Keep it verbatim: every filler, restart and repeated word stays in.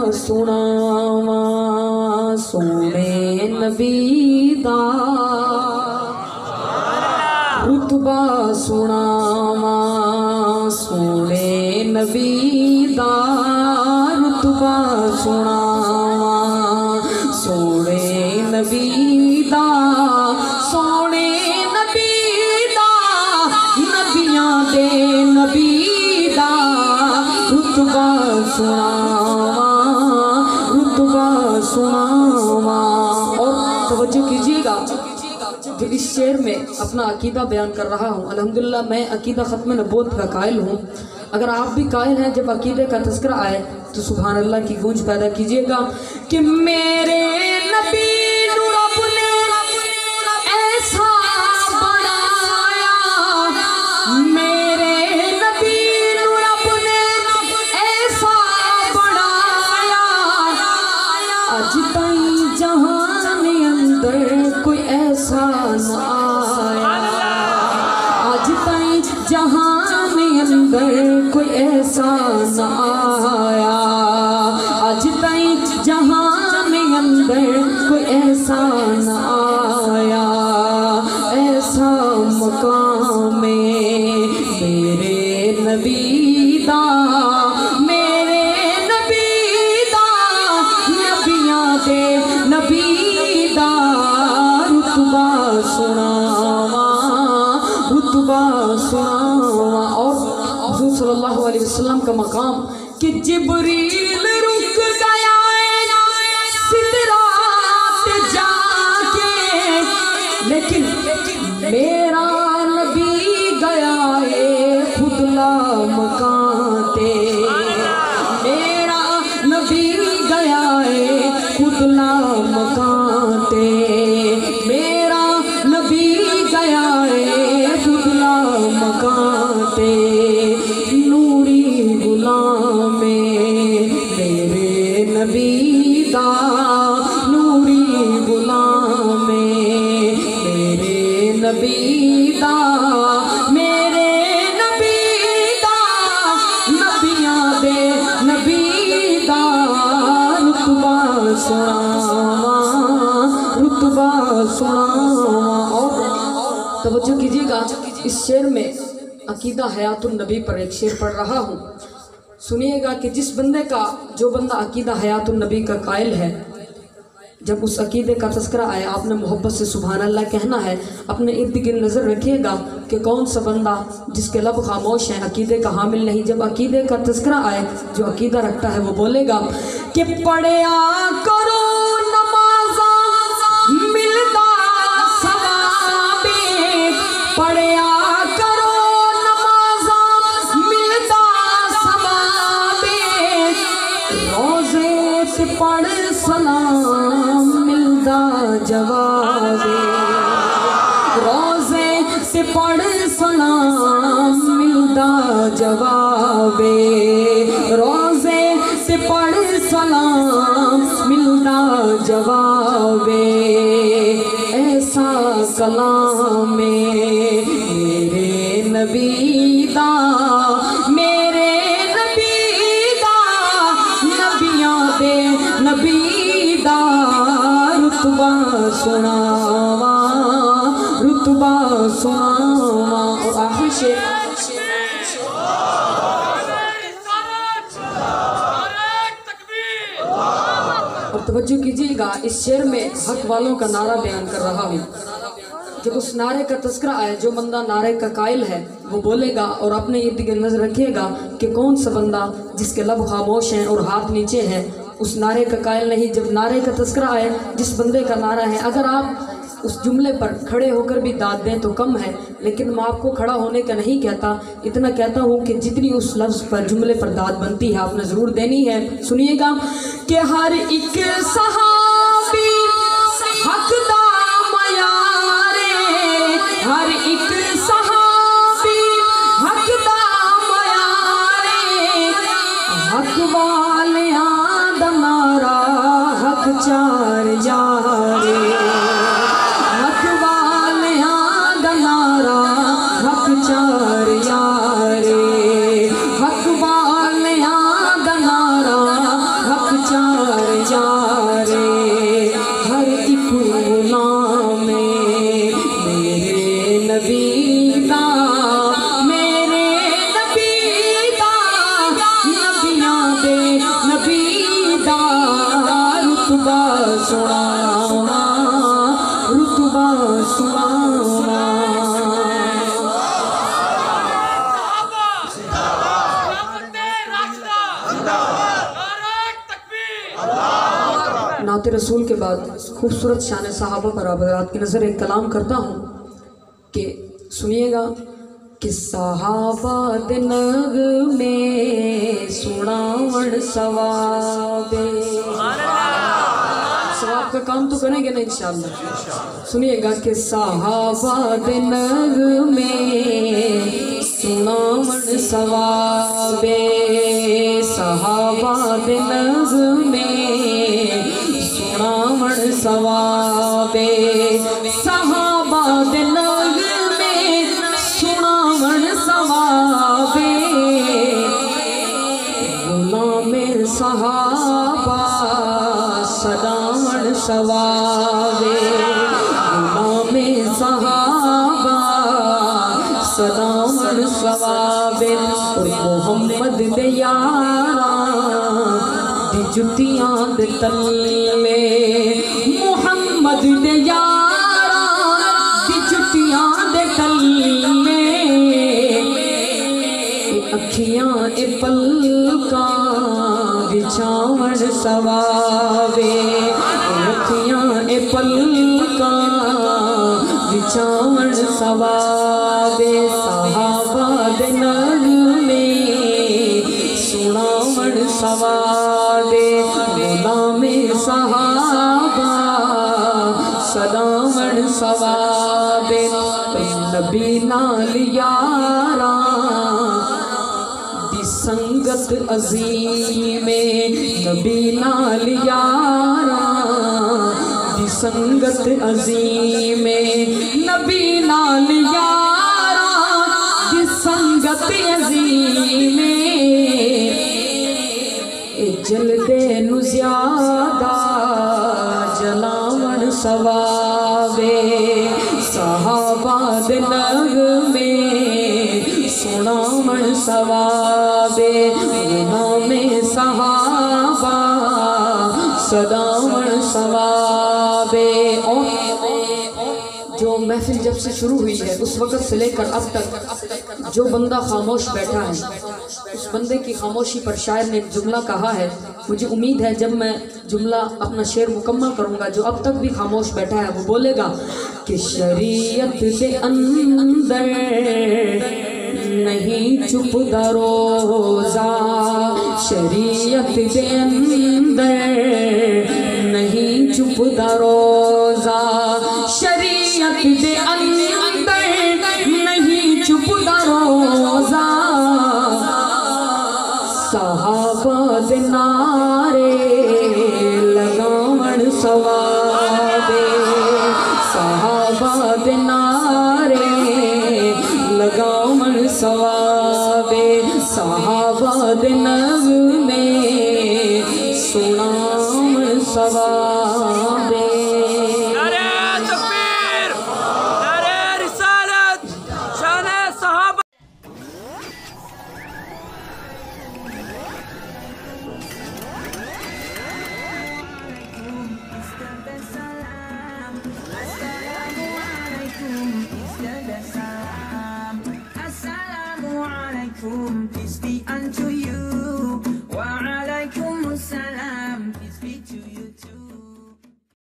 सुनावा सोने नबी दा रुतबा सुनावा सोने नबी दा रुतबा सुनावा सोने नबी दा सोने नबी दा नबियां दे नबी दा रुतबा सुनावा रुतबा सुनावा। और तवज्जो कीजिएगा, जो इस शेर में अपना अकीदा बयान कर रहा हूँ, अल्हम्दुलिल्लाह मैं अकीदा ख़त्म नबूवत का कायल हूँ। अगर आप भी कायल हैं, जब अकीदे का तज़किरा आए तो सुभान अल्लाह की गूंज पैदा कीजिएगा कि मेरे नबी नूर अपने ऐसा बनाया, मेरे नबी नूर अपने ऐसा बनाया, आज ताईं जहान अंदर कोई ऐसा न आया, आज ताईं जहान अंदर कोई ऐसा न आया, आज ताईं जहान अंदर कोई ऐसा न आया। ऐसा मकाम मेरे नबी दा, मेरे नबी दा, नबियां दे नबी दा रुतबा सुनावा रुतबा सुनावा। और हुज़ूर सल्लल्लाहु अलैहि वसल्लम का मकाम कि जिब्रील रुक गया सिदरा पे जाके, लेकिन मेरा नबी गया है खुदला मकान ते, मेरा नबी गया है खुदला मकान ते, मेरा नबी गया है खुदला मकान ते। नूरी गुलाम मेरे नबी दा, नूरी गुलाम मेरे नबी दा, मेरे नबी दा, नबियां दे नबी दा रुतबा सुनावा रुतबा सुनावा। और तवज्जो कीजिएगा, इस शेर में अकीदा हयातुन नबी पर एक शेर पढ़ रहा हूँ, सुनिएगा कि जिस बंदे का, जो बंदा अकीदा हयातुन नबी का कायल है, जब उस अकीदे का तज़किरा आए आपने मोहब्बत से सुभान अल्लाह कहना है। अपने इर्द गिर्द नज़र रखिएगा कि कौन सा बंदा जिसके लब खामोश हैं, अकीदे का हामिल नहीं। जब अकीदे का तज़किरा आए, जो अकीदा रखता है वो बोलेगा कि पढ़या करो नमाज़ा मिलदा सवाबे, पढ़या करो नमाज़ा मिलदा सवाबे, रोज़े से पढ़ सलाम मिलदा जवाबे, रोज़े से पढ़ सलाम मिलदा जवाबे, रोज़े से पढ़ सलाम मिलदा जवाबे। ऐसा कलाम मेरे नबी दा, मेरे नबी दा, नबियां दे नबी दा रुतबा सुनावा रुतबा सुनावा। और आखिर शेर, और तवज्जो कीजिएगा, इस शेर में हक वालों का नारा बयान कर रहा हूँ। जब उस नारे का तज़किरा आए, जो बंदा नारे का कायल है वो बोलेगा, और अपने इर्द गिर्द नजर रखिएगा कि कौन सा बंदा जिसके लब खामोश हैं और हाथ नीचे हैं, उस नारे का कायल नहीं। जब नारे का तज़किरा आए, जिस बंदे का नारा है, अगर आप उस जुमले पर खड़े होकर भी दाद दें तो कम है, लेकिन मैं आपको खड़ा होने का नहीं कहता, इतना कहता हूँ कि जितनी उस लफ्ज़ पर, जुमले पर दाद बनती है आपने ज़रूर देनी है। सुनिएगा कि हर एक सहाबी हक़दा मयारे, हर एक सहाबी हक़दा मयारे, हक वालियां दा नारा हक चार यारे, हक वालियां दा नारा हक चार यारे, हक वालियां दा नारा हक चार सुनावा रुतबा सुनावा नाते रसूल के बाद खूबसूरत शान सहाबा पर आप की नज़र एक कलाम करता हूँ कि सुनिएगा कि सहाबा दे नगमे सुनावण सवाबे। सवाब का काम तो करेंगे ना इंशाअल्लाह। सुनिएगा कि सहाबा दे नगमे सुनावण सवाबे। सहाबा दे नगमे सुनावण सवाबे। सहाबा दे नगमे सुनावण सवाबे। गुलामे सहाबा सदावण सवाबे। गुलामे सहाबा सदावण सवाबे। और मोहम्मद दे यारा दी जुतियां दे तले। मोहम्मद दे यारा दी जुतियां दे तले। अखियां ए पलका बिछावण सवाबे। अखियां ए पलका बिछावण सवाबे। सहाबा दे नगमे सुनावण सवाबे। गुलामे सहाबा सदावण सवाबे। नबी नाल यारा दी संगत अजीमे। नबी नाल यारा दी संगत अजीमे। नबी नाल यारा दी संगत अजीमे। जलदे नु ज़्यादा जलावण सवाबे। सहाबा दे नगमे सुनावण सवाबे। गुलामे सहाबा सदावण सवाबे। और जो महफिल जब से शुरू हुई है उस वक़्त से लेकर अब तक जो बंदा खामोश बैठा है उस बंदे की खामोशी पर शायर ने एक जुमला कहा है। मुझे उम्मीद है जब मैं जुमला अपना शेर मुकम्मल करूँगा जो अब तक भी खामोश बैठा है वो बोलेगा कि शरीयत के अंदर नहीं चुप दरोजा। शरीयत के अंदर नहीं चुप दरोजा। शरीयत के अंदर नहीं चुप दरोजा। सहाबा दे नारे लगावण सवाबे। सहाबा दे नारे लगावण सवाबे। सहाबा दे नगमे सुनावण सवाबे। Peace be unto you.